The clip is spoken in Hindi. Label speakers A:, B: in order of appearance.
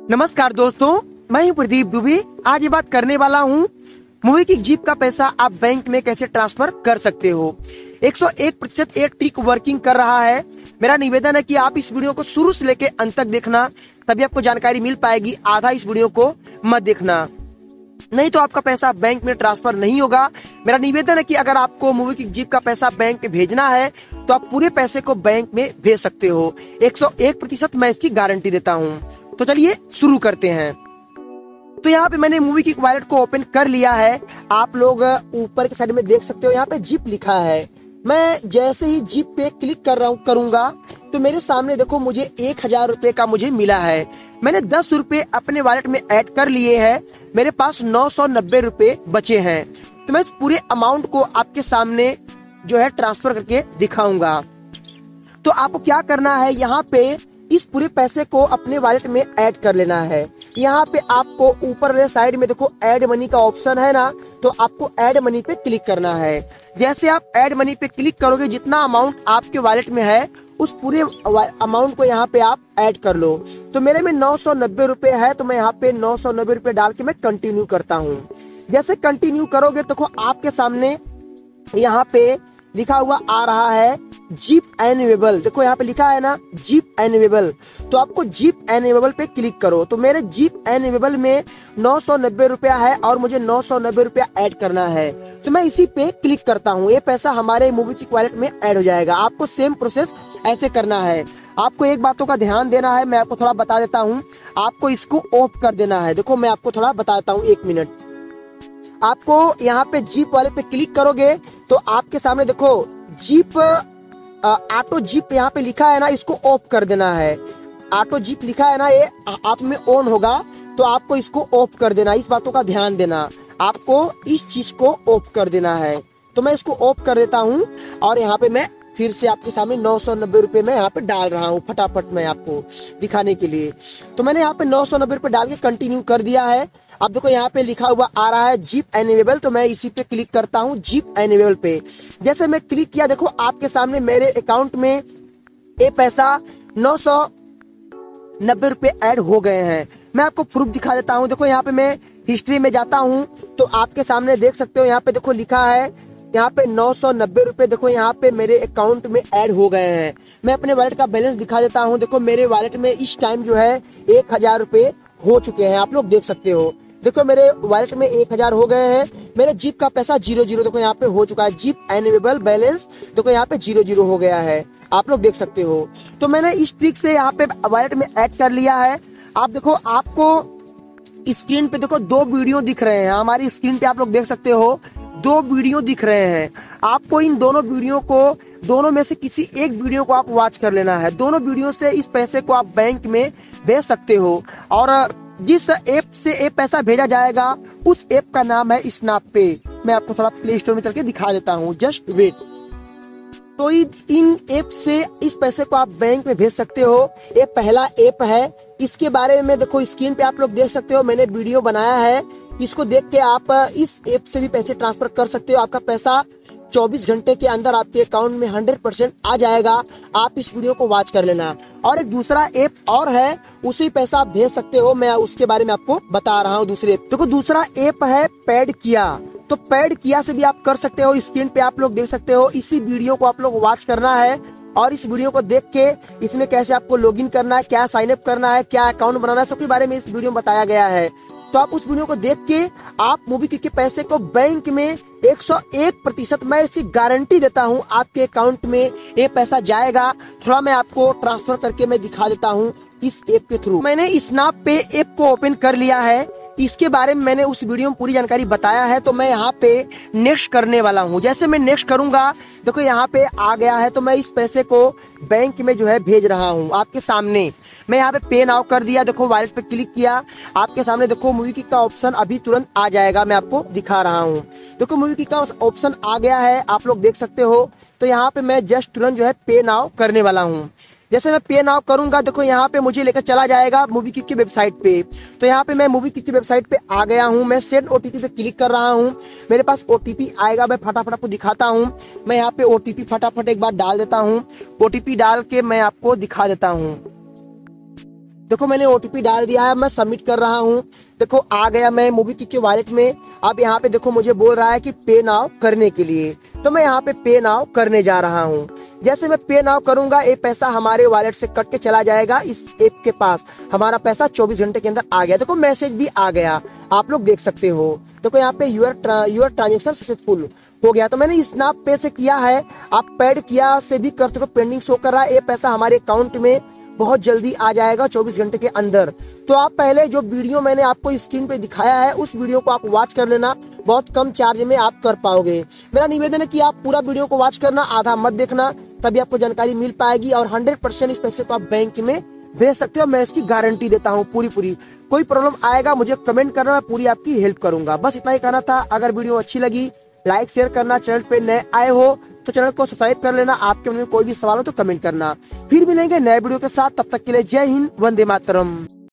A: नमस्कार दोस्तों, मैं हूं प्रदीप दुबे। आज ये बात करने वाला हूं मोबिक्विक जिप का पैसा आप बैंक में कैसे ट्रांसफर कर सकते हो। 101% ये ट्रिक वर्किंग कर रहा है। मेरा निवेदन है कि आप इस वीडियो को शुरू से लेके अंत तक देखना, तभी आपको जानकारी मिल पाएगी। आधा इस वीडियो को मत देखना, नहीं तो आपका पैसा बैंक में ट्रांसफर नहीं होगा। मेरा निवेदन है कि अगर आपको मोबिक्विक जिप का पैसा बैंक में भेजना है तो आप पूरे पैसे को बैंक में भेज सकते हो। 101% मैं इसकी गारंटी देता हूँ। तो चलिए शुरू करते हैं। तो यहाँ पे मैंने मोबिक्विक वॉलेट को ओपन कर लिया है। आप लोग ऊपर के साइड में देख सकते हो, यहाँ पे जिप लिखा है। मैं जैसे ही जिप पे क्लिक करूंगा तो मेरे सामने देखो मुझे 1000 रुपए का मुझे मिला है। मैंने 10 रुपए अपने वॉलेट में ऐड कर लिए हैं। मेरे पास 990 रुपए बचे हैं। तो मैं इस पूरे अमाउंट को आपके सामने जो है ट्रांसफर करके दिखाऊंगा। तो आपको क्या करना है, यहाँ पे इस पूरे पैसे को अपने वॉलेट में ऐड कर लेना है। यहाँ पे आपको ऊपर वाले साइड में देखो ऐड मनी का ऑप्शन है ना, तो आपको ऐड मनी पे क्लिक करना है। जैसे आप ऐड मनी पे क्लिक करोगे, जितना अमाउंट आपके वॉलेट में है उस पूरे अमाउंट को यहाँ पे आप ऐड कर लो। तो मेरे में 990 रुपए है, तो मैं यहाँ पे 990 रुपए डाल के मैं कंटिन्यू करता हूँ। जैसे कंटिन्यू करोगे तो आपके सामने यहाँ पे लिखा हुआ आ रहा है जिप एनेबल। देखो यहाँ पे लिखा है ना जिप एनेबल, तो आपको जिप एनेबल पे क्लिक करो। तो मेरे जिप एनेबल में 990 रुपया है और मुझे 990 रुपया ऐड करना है। तो मैं इसी पे क्लिक करता हूँ। ये पैसा हमारे मोबिक्विक वॉलेट में ऐड हो जाएगा। आपको सेम प्रोसेस ऐसे करना है। आपको एक बातों का ध्यान देना है, मैं आपको थोड़ा बता देता हूँ। आपको इसको ऑफ कर देना है। देखो मैं आपको थोड़ा बता देता हूँ, 1 मिनट। आपको यहाँ पे जीप वाले पे क्लिक करोगे तो आपके सामने देखो जीप ऑटो जीप यहाँ पे लिखा है ना, इसको ऑफ कर देना है। ऑटो जीप लिखा है ना, ये आप में ऑन होगा, तो आपको इसको ऑफ कर देना। इस बातों का ध्यान देना, आपको इस चीज को ऑफ कर देना है। तो मैं इसको ऑफ कर देता हूँ और यहाँ पे मैं फिर से आपके सामने 990 रुपए में यहाँ पे डाल रहा हूँ, फटाफट मैं आपको दिखाने के लिए। तो मैंने यहाँ पे 990 रुपए डाल के कंटिन्यू कर दिया है। अब देखो यहाँ पे लिखा हुआ आ रहा है जिप एनेबल, तो मैं इसी पे क्लिक करता हूँ, जिप एनेबल पे। जैसे मैं क्लिक किया, देखो आपके सामने मेरे अकाउंट में ये पैसा 990 रुपए ऐड हो गए हैं। मैं आपको प्रूफ दिखा देता हूँ। देखो यहाँ पे मैं हिस्ट्री में जाता हूँ तो आपके सामने देख सकते हो, यहाँ पे देखो लिखा है यहाँ पे 990 रुपए देखो यहाँ पे मेरे अकाउंट में ऐड हो गए हैं। मैं अपने वॉलेट का बैलेंस दिखा देता हूँ। देखो मेरे वॉलेट में इस टाइम जो है 1000 रुपए हो चुके हैं, आप लोग देख सकते हो। देखो मेरे वॉलेट में 1000 हो गए हैं। मेरे जीप का पैसा 00 देखो यहाँ पे हो चुका है। जीप एनेबल बैलेंस देखो यहाँ पे 00 हो गया है, आप लोग देख सकते हो। तो मैंने इस ट्रिक से यहाँ पे वॉलेट में ऐड कर लिया है। आप देखो, आपको स्क्रीन पे देखो 2 वीडियो दिख रहे हैं। हमारी स्क्रीन पे आप लोग देख सकते हो 2 वीडियो दिख रहे हैं। आपको इन दोनों वीडियो को, दोनों में से किसी एक वीडियो को आप वॉच कर लेना है। दोनों वीडियो से इस पैसे को आप बैंक में भेज सकते हो। और जिस ऐप से ये पैसा भेजा जाएगा उस ऐप का नाम है स्नैपे। मैं आपको थोड़ा प्ले स्टोर में चल के दिखा देता हूँ, जस्ट वेट। तो इन ऐप से इस पैसे को आप बैंक में भेज सकते हो। ये पहला ऐप है। इसके बारे में देखो स्क्रीन पे आप लोग देख सकते हो, मैंने वीडियो बनाया है। इसको देख के आप इस ऐप से भी पैसे ट्रांसफर कर सकते हो। आपका पैसा 24 घंटे के अंदर आपके अकाउंट में 100% आ जाएगा। आप इस वीडियो को वॉच कर लेना। और एक दूसरा ऐप और है, उसी पैसा आप भेज सकते हो। मैं उसके बारे में आपको बता रहा हूँ। दूसरे ऐप देखो, दूसरा ऐप है पेड किया। तो पेड किया से भी आप कर सकते हो। स्क्रीन पे आप लोग देख सकते हो। इसी वीडियो को आप लोग वॉच करना है और इस वीडियो को देख के इसमें कैसे आपको लॉगिन करना है, क्या साइन अप करना है, क्या अकाउंट बनाना है, सबके बारे में इस वीडियो में बताया गया है। तो आप उस वीडियो को देख के आप मोबिक्विक के पैसे को बैंक में 101% मैं इसकी गारंटी देता हूँ आपके अकाउंट में ये पैसा जाएगा। थोड़ा मैं आपको ट्रांसफर करके मैं दिखा देता हूँ इस ऐप के थ्रू। मैंने स्नैपे ऐप को ओपन कर लिया है। इसके बारे में मैंने उस वीडियो में पूरी जानकारी बताया है। तो मैं यहाँ पे नेक्स्ट करने वाला हूँ। जैसे मैं नेक्स्ट करूंगा, देखो यहाँ पे आ गया है। तो मैं इस पैसे को बैंक में जो है भेज रहा हूँ आपके सामने। मैं यहाँ पे पे नाउ कर दिया। देखो वॉलेट पे क्लिक किया, आपके सामने देखो मोबिक्विक का ऑप्शन अभी तुरंत आ जाएगा। मैं आपको दिखा रहा हूँ। देखो मोबिक्विक का ऑप्शन आ गया है, आप लोग देख सकते हो। तो यहाँ पे मैं जस्ट तुरंत जो है पे नाउ करने वाला हूँ। जैसे मैं पे नाउ करूंगा, देखो यहाँ पे मुझे लेकर चला जाएगा मोबिक्विक की वेबसाइट पे। तो यहाँ पे मैं मोबिक्विक की वेबसाइट पे आ गया हूँ। मैं सेंड ओटीपी पे क्लिक कर रहा हूँ। मेरे पास ओटीपी आएगा, मैं फटाफट आपको दिखाता हूँ। मैं यहाँ पे ओटीपी फटाफट एक बार डाल देता हूँ। ओटीपी डाल के मैं आपको दिखा देता हूँ। देखो मैंने ओटीपी डाल दिया है, मैं सबमिट कर रहा हूँ। देखो आ गया मैं मोबिक्विक के वॉलेट में। अब यहाँ पे देखो मुझे बोल रहा है कि पे नाउ करने के लिए, तो मैं यहाँ पे पे नाउ करने जा रहा हूँ। जैसे मैं पे नाउ करूंगा ये पैसा हमारे वॉलेट से कट के चला जाएगा इस ऐप के पास। हमारा पैसा 24 घंटे के अंदर आ गया। देखो मैसेज भी आ गया, आप लोग देख सकते हो। देखो यहाँ पे यूर ट्रांजेक्शन सक्सेसफुल हो गया। तो मैंने स्नैप पे से किया है, आप पेड किया से भी कर सको, पेंडिंग शो कर रहा है। ये पैसा हमारे अकाउंट में बहुत जल्दी आ जाएगा 24 घंटे के अंदर। तो आप पहले जो वीडियो मैंने आपको स्क्रीन पे दिखाया है उस वीडियो को आप वॉच कर लेना, बहुत कम चार्ज में आप कर पाओगे। मेरा निवेदन है कि आप पूरा वीडियो को वॉच करना, आधा मत देखना, तभी आपको जानकारी मिल पाएगी और 100% इस पैसे को आप बैंक में भेज सकते हो। मैं इसकी गारंटी देता हूँ पूरी। कोई प्रॉब्लम आएगा मुझे कमेंट करना, मैं पूरी आपकी हेल्प करूंगा। बस इतना ही कहना था। अगर वीडियो अच्छी लगी लाइक शेयर करना, चैनल पे नए आए हो तो चैनल को सब्सक्राइब कर लेना। आपके मन में कोई भी सवाल हो तो कमेंट करना। फिर मिलेंगे नए वीडियो के साथ, तब तक के लिए जय हिंद, वंदे मातरम।